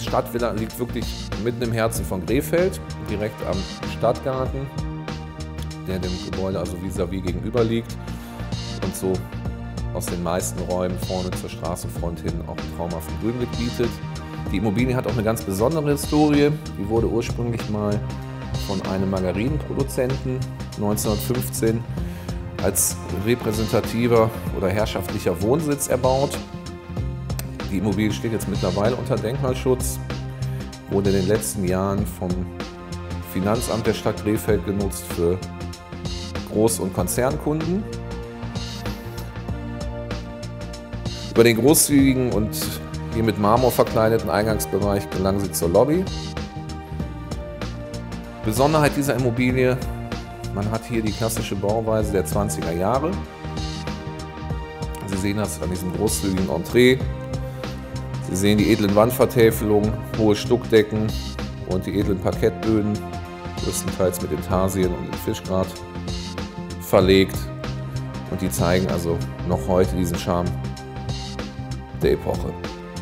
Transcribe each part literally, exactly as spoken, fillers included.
Stadtvilla liegt wirklich mitten im Herzen von Krefeld, direkt am Stadtgarten, der dem Gebäude also vis-à-vis gegenüber liegt und so aus den meisten Räumen vorne zur Straßenfront hin auch einen traumhaften Grünblick bietet. Die Immobilie hat auch eine ganz besondere Historie. Die wurde ursprünglich mal von einem Margarinenproduzenten neunzehnhundertfünfzehn als repräsentativer oder herrschaftlicher Wohnsitz erbaut. Die Immobilie steht jetzt mittlerweile unter Denkmalschutz, wurde in den letzten Jahren vom Finanzamt der Stadt Krefeld genutzt für Groß- und Konzernkunden. Über den großzügigen und hier mit Marmor verkleideten Eingangsbereich gelangen Sie zur Lobby. Besonderheit dieser Immobilie: Man hat hier die klassische Bauweise der zwanziger Jahre. Sie sehen das an diesem großzügigen Entree. Sie sehen die edlen Wandvertäfelungen, hohe Stuckdecken und die edlen Parkettböden, größtenteils mit Intarsien und in Fischgrat verlegt. Und die zeigen also noch heute diesen Charme der Epoche.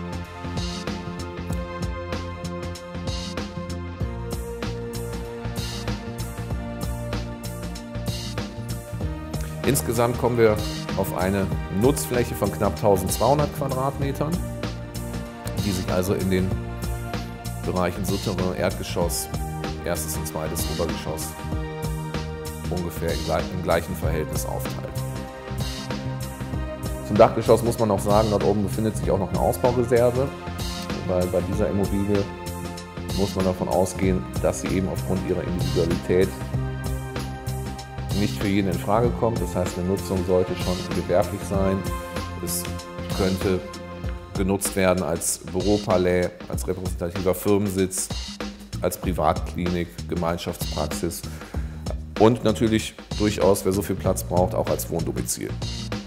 Insgesamt kommen wir auf eine Nutzfläche von knapp eintausendzweihundert Quadratmetern, die sich also in den Bereichen Souterrain, Erdgeschoss, erstes und zweites Obergeschoss ungefähr im gleichen Verhältnis aufteilt. Zum Dachgeschoss muss man noch sagen, dort oben befindet sich auch noch eine Ausbaureserve, weil bei dieser Immobilie muss man davon ausgehen, dass sie eben aufgrund ihrer Individualität nicht für jeden in Frage kommt. Das heißt, eine Nutzung sollte schon gewerblich sein. Es könnte genutzt werden als Büropalais, als repräsentativer Firmensitz, als Privatklinik, Gemeinschaftspraxis und natürlich durchaus, wer so viel Platz braucht, auch als Wohndomizil.